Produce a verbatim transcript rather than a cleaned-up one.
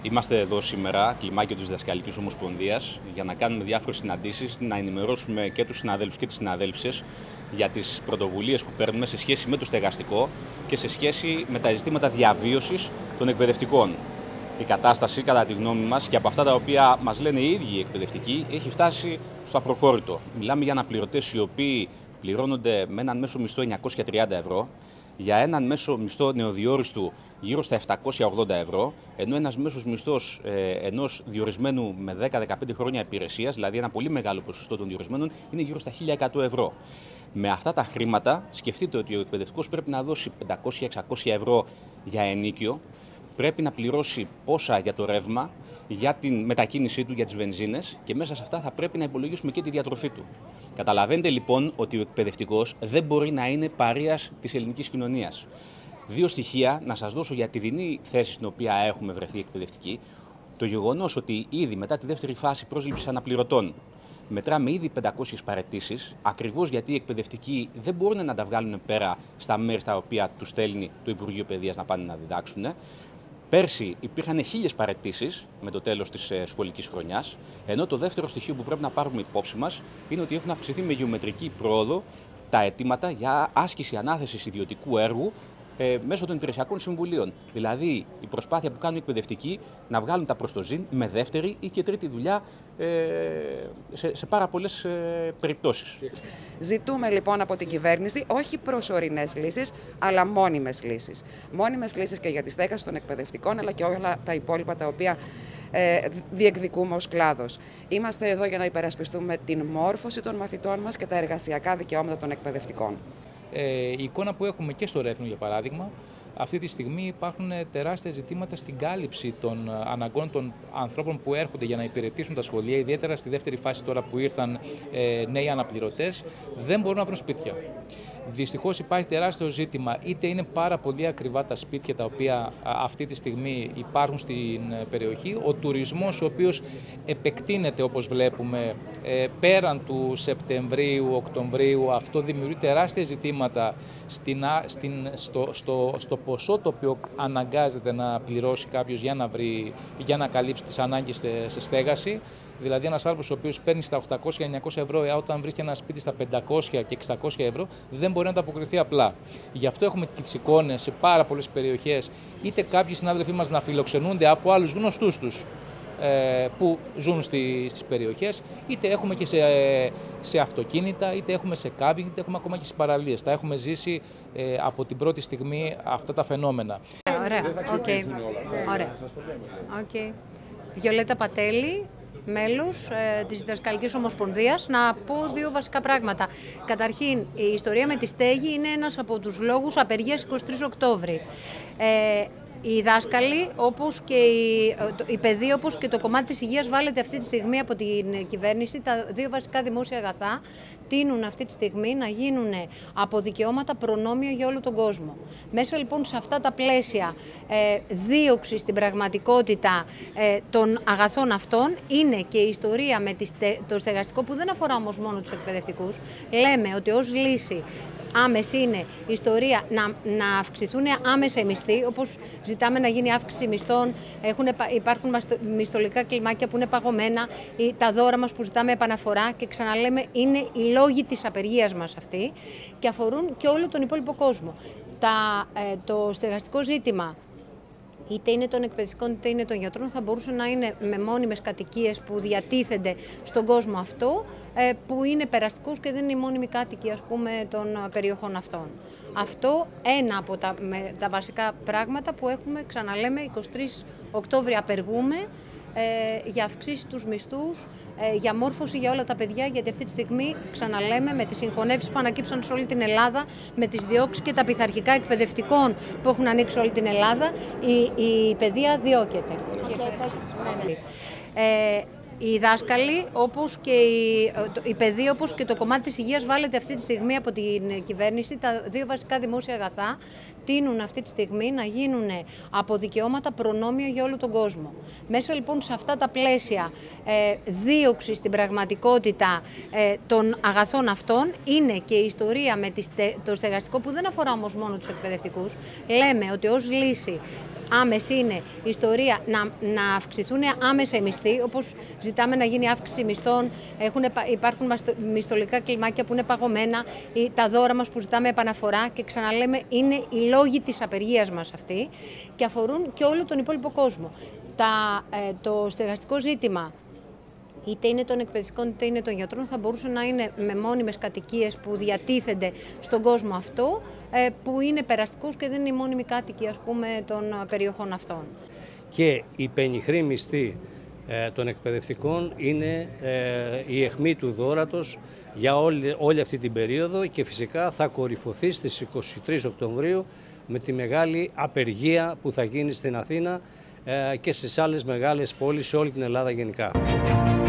Είμαστε εδώ σήμερα, κλιμάκιο της Διδασκαλικής Ομοσπονδίας, για να κάνουμε διάφορες συναντήσεις, να ενημερώσουμε και τους συναδέλφους και τις συναδέλφισες για τις πρωτοβουλίες που παίρνουμε σε σχέση με το στεγαστικό και σε σχέση με τα ζητήματα διαβίωσης των εκπαιδευτικών. Η κατάσταση, κατά τη γνώμη μας, και από αυτά τα οποία μας λένε οι ίδιοι οι εκπαιδευτικοί, έχει φτάσει στο απροχώρητο. Μιλάμε για αναπληρωτές οι οποίοι πληρώνονται με έναν μέσο μισθό εννιακόσια τριάντα ευρώ, για έναν μέσο μισθό νεοδιόριστου γύρω στα επτακόσια ογδόντα ευρώ, ενώ ένας μέσος μισθός ε, ενός διορισμένου με δέκα με δεκαπέντε χρόνια υπηρεσίας, δηλαδή ένα πολύ μεγάλο ποσοστό των διορισμένων, είναι γύρω στα χίλια εκατό ευρώ. Με αυτά τα χρήματα, σκεφτείτε ότι ο εκπαιδευτικός πρέπει να δώσει πεντακόσια με εξακόσια ευρώ για ενοίκιο, πρέπει να πληρώσει πόσα για το ρεύμα, για την μετακίνησή του, για τις βενζίνες, και μέσα σε αυτά θα πρέπει να υπολογίσουμε και τη διατροφή του. Καταλαβαίνετε λοιπόν ότι ο εκπαιδευτικός δεν μπορεί να είναι παρείας της ελληνικής κοινωνίας. Δύο στοιχεία να σας δώσω για τη δινή θέση στην οποία έχουμε βρεθεί εκπαιδευτικοί. Το γεγονός ότι ήδη μετά τη δεύτερη φάση πρόσληψης αναπληρωτών μετράμε ήδη πεντακόσιες παραιτήσεις, ακριβώς γιατί οι εκπαιδευτικοί δεν μπορούν να τα βγάλουν πέρα στα μέρη στα οποία τους στέλνει το Υπουργείο Παιδείας να πάνε να διδάξουν. Πέρσι υπήρχαν χίλιες παραιτήσεις με το τέλος της σχολικής χρονιάς, ενώ το δεύτερο στοιχείο που πρέπει να πάρουμε υπόψη μας είναι ότι έχουν αυξηθεί με γεωμετρική πρόοδο τα αιτήματα για άσκηση ανάθεσης ιδιωτικού έργου ε, μέσω των υπηρεσιακών συμβουλίων. Δηλαδή, η προσπάθεια που κάνουν οι εκπαιδευτικοί να βγάλουν τα προς το ζήν με δεύτερη ή και τρίτη δουλειά ε, σε, σε πάρα πολλές ε, περιπτώσεις. Ζητούμε λοιπόν από την κυβέρνηση όχι προσωρινές λύσεις, αλλά μόνιμες λύσεις. Μόνιμες λύσεις και για τη στέγαση των εκπαιδευτικών, αλλά και όλα τα υπόλοιπα τα οποία ε, διεκδικούμε ως κλάδος. Είμαστε εδώ για να υπερασπιστούμε την μόρφωση των μαθητών μας και τα εργασιακά δικαιώματα των εκπαιδευτικών. Ε, η εικόνα που έχουμε και στο Ρέθινο, για παράδειγμα, αυτή τη στιγμή υπάρχουν τεράστια ζητήματα στην κάλυψη των αναγκών των ανθρώπων που έρχονται για να υπηρετήσουν τα σχολεία, ιδιαίτερα στη δεύτερη φάση τώρα που ήρθαν ε, νέοι αναπληρωτές, δεν μπορούν να βρουν σπίτια. Δυστυχώς υπάρχει τεράστιο ζήτημα, είτε είναι πάρα πολύ ακριβά τα σπίτια τα οποία αυτή τη στιγμή υπάρχουν στην περιοχή, ο τουρισμός ο οποίος επεκτείνεται όπως βλέπουμε ε, πέραν του Σεπτεμβρίου, Οκτωβρίου, αυτό δημιουργεί τεράστια ζητήματα στην, στην, στο, στο, στο ποσό το οποίο αναγκάζεται να πληρώσει κάποιος για να, βρει, για να καλύψει τις ανάγκες σε στέγαση. Δηλαδή, ένας άνθρωπος ο οποίος παίρνει στα οκτακόσια με εννιακόσια ευρώ, όταν βρίσκει ένα σπίτι στα πεντακόσια και εξακόσια ευρώ, δεν μπορεί να ανταποκριθεί απλά. Γι' αυτό έχουμε και τις εικόνες σε πάρα πολλές περιοχές, είτε κάποιοι συνάδελφοί μας να φιλοξενούνται από άλλους γνωστούς τους ε, που ζουν στη, στις περιοχές, είτε έχουμε και σε, σε αυτοκίνητα, είτε έχουμε σε κάμπινγκ, είτε έχουμε ακόμα και στις παραλίες. Τα έχουμε ζήσει ε, από την πρώτη στιγμή αυτά τα φαινόμενα. Ωραία, οκ. Okay. Ωραία. Okay. Βιολέτα Πατέλη, μέλος ε, της Διδασκαλικής Ομοσπονδίας, να πω δύο βασικά πράγματα. Καταρχήν, η ιστορία με τη στέγη είναι ένας από τους λόγους απεργίας εικοστή τρίτη Οκτώβρη. Ε, Οι δάσκαλοι, όπως και η, η παιδεία, όπως και το κομμάτι της υγείας, βάλετε αυτή τη στιγμή από την κυβέρνηση. Τα δύο βασικά δημόσια αγαθά τείνουν αυτή τη στιγμή να γίνουν από δικαιώματα προνόμια για όλο τον κόσμο. Μέσα λοιπόν σε αυτά τα πλαίσια ε, δίωξη στην πραγματικότητα ε, των αγαθών αυτών είναι και η ιστορία με το στεγαστικό, που δεν αφορά όμως μόνο τους εκπαιδευτικούς. Λέμε ότι ως λύση άμεση είναι η ιστορία να, να αυξηθούν άμεσα οι μισθοί, όπως ζητάμε να γίνει αύξηση μισθών, έχουν, υπάρχουν μισθολογικά κλιμάκια που είναι παγωμένα, τα δώρα μας που ζητάμε επαναφορά, και ξαναλέμε είναι οι λόγοι της απεργίας μας αυτοί και αφορούν και όλο τον υπόλοιπο κόσμο. Τα, ε, το στεγαστικό ζήτημα, είτε είναι των εκπαιδευτικών είτε είναι των γιατρών, θα μπορούσε να είναι με μόνιμες κατοικίες που διατίθενται στον κόσμο αυτό, που είναι περαστικός και δεν είναι οι μόνιμοι κάτοικοι, ας πούμε, των περιοχών αυτών. Αυτό ένα από τα, με, τα βασικά πράγματα που έχουμε, ξαναλέμε, εικοστή τρίτη Οκτώβρη απεργούμε ε, για αυξήσεις τους μισθούς, ε, για μόρφωση για όλα τα παιδιά, γιατί αυτή τη στιγμή, ξαναλέμε, με τις συγχωνεύσεις που ανακύψαν σε όλη την Ελλάδα, με τις διώξεις και τα πειθαρχικά εκπαιδευτικών που έχουν ανοίξει όλη την Ελλάδα, η, η παιδεία διώκεται. Okay. Ε, Οι δάσκαλοι, όπως και η, η παιδεία, όπως και το κομμάτι της υγείας, βάλετε αυτή τη στιγμή από την κυβέρνηση. Τα δύο βασικά δημόσια αγαθά τείνουν αυτή τη στιγμή να γίνουν από δικαιώματα προνόμια για όλο τον κόσμο. Μέσα λοιπόν σε αυτά τα πλαίσια ε, δίωξη στην πραγματικότητα ε, των αγαθών αυτών είναι και η ιστορία με το στεγαστικό, που δεν αφορά όμως μόνο τους εκπαιδευτικούς. Λέμε ότι ως λύση άμεση είναι η ιστορία να, να αυξηθούν άμεσα οι μισθοί, όπως ζητάμε να γίνει αύξηση μισθών, έχουν, υπάρχουν μισθολογικά κλιμάκια που είναι παγωμένα, τα δώρα μας που ζητάμε επαναφορά και ξαναλέμε είναι οι λόγοι της απεργίας μας αυτοί και αφορούν και όλο τον υπόλοιπο κόσμο. Τα, ε, το στεγαστικό ζήτημα, είτε είναι των εκπαιδευτικών είτε είναι των γιατρών, θα μπορούσε να είναι με μόνιμες κατοικίες που διατίθενται στον κόσμο αυτό, που είναι περαστικός και δεν είναι η μόνιμη κάτοικοι, ας πούμε, των περιοχών αυτών. Και η πενιχρή μισθή των εκπαιδευτικών είναι η αιχμή του δώρατος για όλη, όλη αυτή την περίοδο και φυσικά θα κορυφωθεί στις είκοσι τρεις Οκτωβρίου με τη μεγάλη απεργία που θα γίνει στην Αθήνα και στις άλλες μεγάλες πόλεις σε όλη την Ελλάδα γενικά.